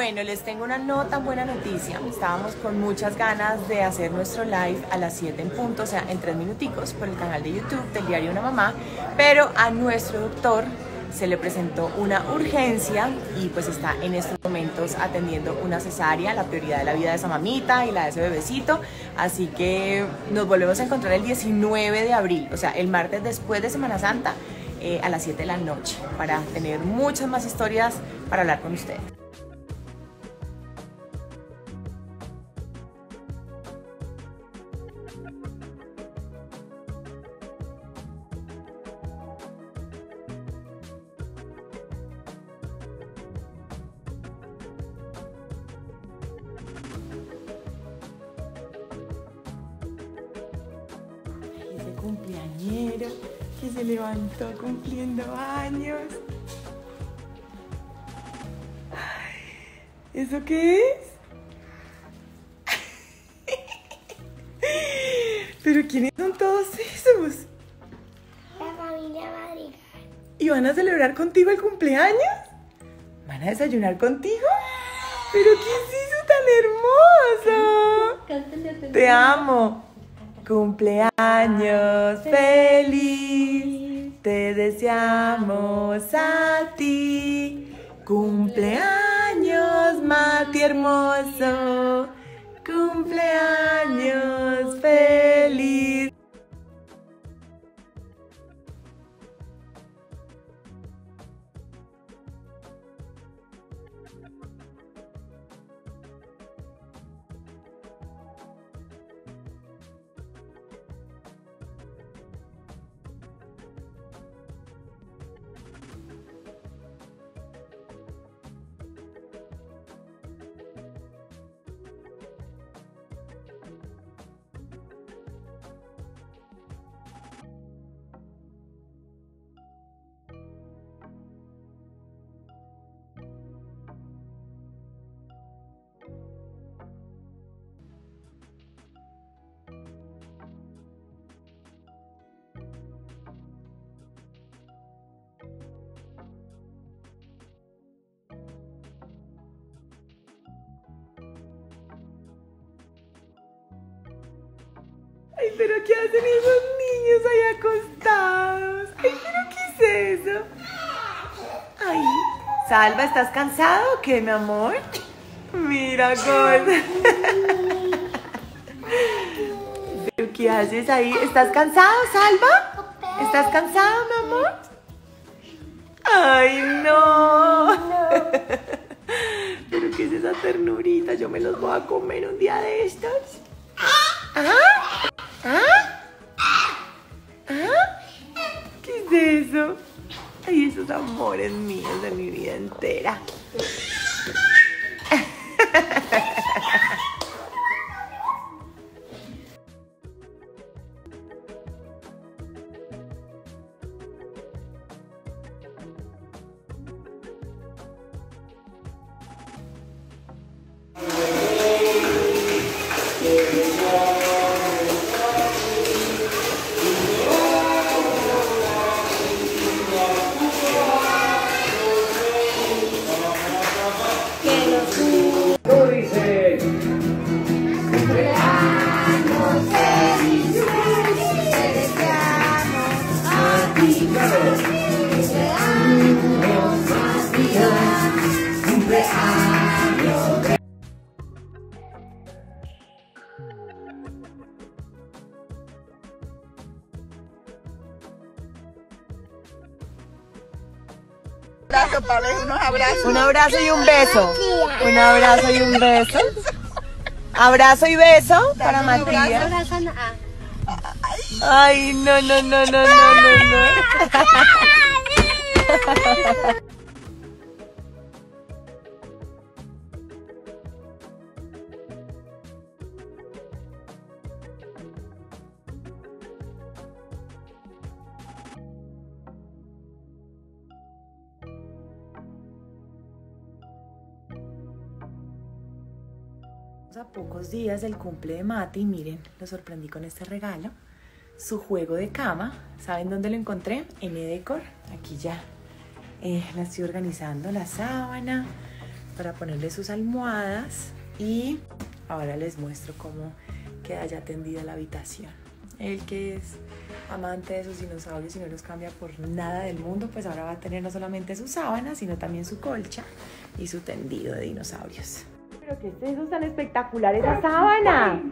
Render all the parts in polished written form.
Bueno, les tengo una no tan buena noticia. Estábamos con muchas ganas de hacer nuestro live a las 7 en punto, o sea, en 3 minuticos por el canal de YouTube del Diario Una Mamá, pero a nuestro doctor se le presentó una urgencia y pues está en estos momentos atendiendo una cesárea, la prioridad de la vida de esa mamita y la de ese bebecito. Así que nos volvemos a encontrar el 19 de abril, o sea, el martes después de Semana Santa, a las 7 de la noche, para tener muchas más historias para hablar con ustedes. Ese cumpleañero que se levantó cumpliendo años. Ay, ¿eso qué es? ¿Pero quiénes son todos esos? La familia Madrigal. ¿Y van a celebrar contigo el cumpleaños? ¿Van a desayunar contigo? ¿Pero qué es eso tan hermoso? Te amo. Cumpleaños feliz, te deseamos a ti. Cumpleaños, Mati hermoso. Cumpleaños feliz. Ay, pero ¿qué hacen esos niños ahí acostados? Ay, pero ¿qué es eso? Ay, Salva, ¿estás cansado o qué, mi amor? Mira, gorda. ¿Pero qué haces ahí? ¿Estás cansado, Salva? ¿Estás cansado, mi amor? Ay, no. ¿Pero qué es esa ternurita? Yo me los voy a comer un día de estos. ¿Ah? ¿Ah? ¿Ah? ¿Qué es eso? Ay, esos amores míos de mi vida entera. Un abrazo y un beso. Un abrazo y un beso. Abrazo y beso para Matías. Ay, no, no, no, no, no, no, no. A pocos días del cumple de Mati, miren, lo sorprendí con este regalo. Su juego de cama. ¿Saben dónde lo encontré? En Edecor. Aquí ya la estoy organizando, la sábana, para ponerle sus almohadas y ahora les muestro cómo queda ya tendida la habitación. El que es amante de sus dinosaurios y no los cambia por nada del mundo, pues ahora va a tener no solamente sus sábanas, sino también su colcha y su tendido de dinosaurios. ¿Pero qué es eso tan espectacular, esa sábana?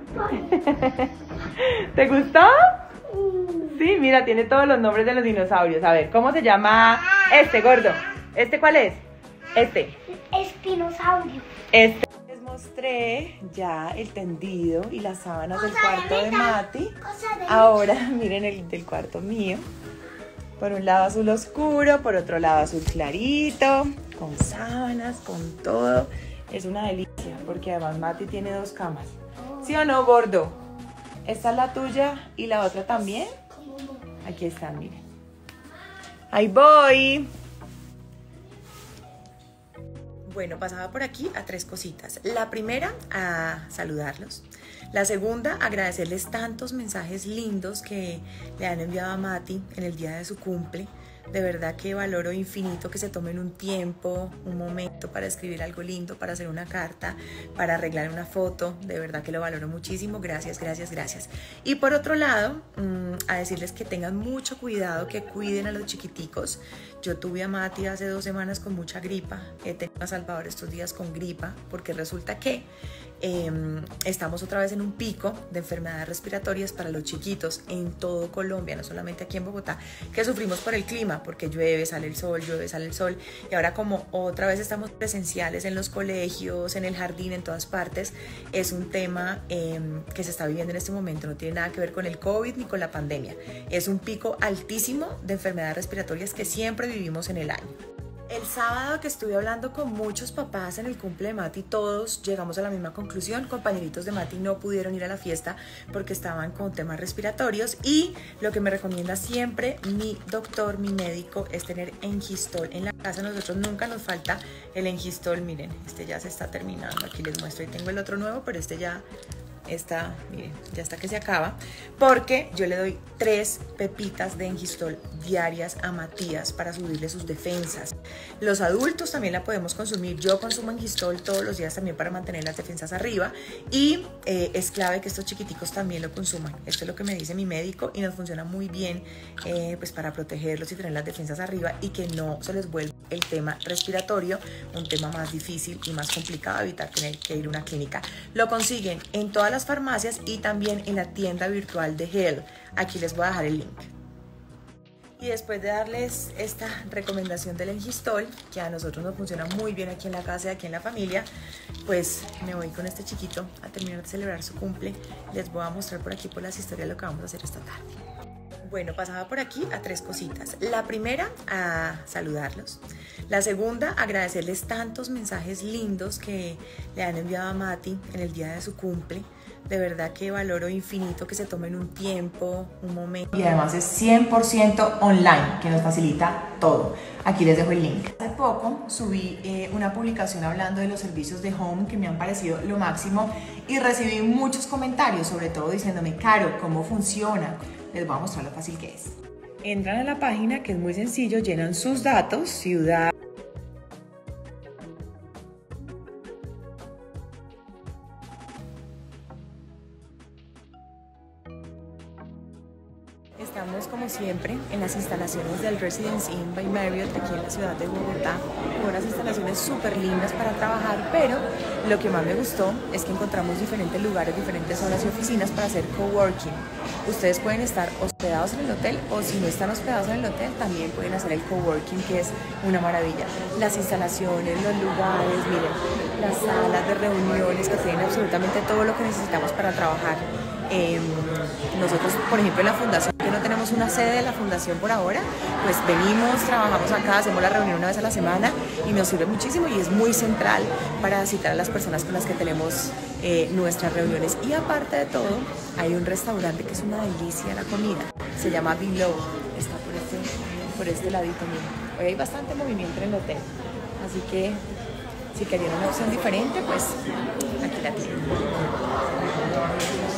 ¿Te gustó? Sí, mira, tiene todos los nombres de los dinosaurios. A ver, ¿cómo se llama este, gordo? ¿Este cuál es? Este. Espinosaurio. Este. Les mostré ya el tendido y las sábanas del cuarto de Mati. Ahora miren el del cuarto mío. Por un lado azul oscuro, por otro lado azul clarito, con sábanas, con todo. Es una delicia, porque además Mati tiene 2 camas. ¿Sí o no, gordo? Esta es la tuya y la otra también. Aquí están, miren. Ahí voy. Bueno, pasaba por aquí a 3 cositas. La primera, a saludarlos. La segunda, agradecerles tantos mensajes lindos que le han enviado a Mati en el día de su cumple. De verdad que valoro infinito que se tomen un tiempo, un momento para escribir algo lindo, para hacer una carta, para arreglar una foto. De verdad que lo valoro muchísimo. Gracias, gracias, gracias. Y por otro lado, a decirles que tengan mucho cuidado, que cuiden a los chiquiticos. Yo tuve a Mati hace 2 semanas con mucha gripa. He tenido a Salvador estos días con gripa, porque resulta que estamos otra vez en un pico de enfermedades respiratorias para los chiquitos en todo Colombia, no solamente aquí en Bogotá, que sufrimos por el clima, porque llueve, sale el sol, llueve, sale el sol, y ahora como otra vez estamos presenciales en los colegios, en el jardín, en todas partes, es un tema que se está viviendo en este momento, no tiene nada que ver con el COVID ni con la pandemia, es un pico altísimo de enfermedades respiratorias que siempre vivimos en el año. El sábado que estuve hablando con muchos papás en el cumple de Mati, todos llegamos a la misma conclusión. Compañeritos de Mati no pudieron ir a la fiesta porque estaban con temas respiratorios, y lo que me recomienda siempre mi doctor, mi médico, es tener Engistol en la casa. Nosotros nunca nos falta el Engistol. Miren, este ya se está terminando, aquí les muestro, y tengo el otro nuevo, pero este ya está, miren, ya está que se acaba, porque yo le doy 3 pepitas de Engistol diarias a Matías para subirle sus defensas. Los adultos también la podemos consumir. Yo consumo Engistol todos los días también para mantener las defensas arriba, y es clave que estos chiquiticos también lo consuman. Esto es lo que me dice mi médico y nos funciona muy bien, pues para protegerlos y tener las defensas arriba y que no se les vuelva el tema respiratorio un tema más difícil y más complicado, evitar tener que ir a una clínica. Lo consiguen en todas las farmacias y también en la tienda virtual de Hell. Aquí les voy a dejar el link. Y después de darles esta recomendación del Engistol, que a nosotros nos funciona muy bien aquí en la casa y aquí en la familia, pues me voy con este chiquito a terminar de celebrar su cumple. Les voy a mostrar por aquí por las historias lo que vamos a hacer esta tarde. Bueno, pasaba por aquí a 3 cositas. La primera, a saludarlos. La segunda, agradecerles tantos mensajes lindos que le han enviado a Mati en el día de su cumple. De verdad que valoro infinito que se tomen un tiempo, un momento. Y además es 100% online, que nos facilita todo. Aquí les dejo el link. Hace poco subí una publicación hablando de los servicios de home que me han parecido lo máximo, y recibí muchos comentarios, sobre todo diciéndome, Caro, ¿cómo funciona? Les voy a mostrar lo fácil que es. Entran a la página, que es muy sencillo, llenan sus datos, ciudad, estamos como siempre en las instalaciones del Residence Inn by Marriott aquí en la ciudad de Bogotá, con unas instalaciones súper lindas para trabajar, pero lo que más me gustó es que encontramos diferentes lugares, diferentes zonas y oficinas para hacer coworking. Ustedes pueden estar hospedados en el hotel, o si no están hospedados en el hotel también pueden hacer el coworking, que es una maravilla. Las instalaciones, los lugares, miren, las salas de reuniones que tienen absolutamente todo lo que necesitamos para trabajar. Nosotros, por ejemplo, en la fundación, que no tenemos una sede de la fundación por ahora, pues venimos, trabajamos acá, hacemos la reunión una vez a la semana y nos sirve muchísimo, y es muy central para citar a las personas con las que tenemos nuestras reuniones. Y aparte de todo, hay un restaurante que es una delicia la comida, se llama Below, está por este ladito. Miren, hoy hay bastante movimiento en el hotel, así que si querían una opción diferente, pues aquí la tienen.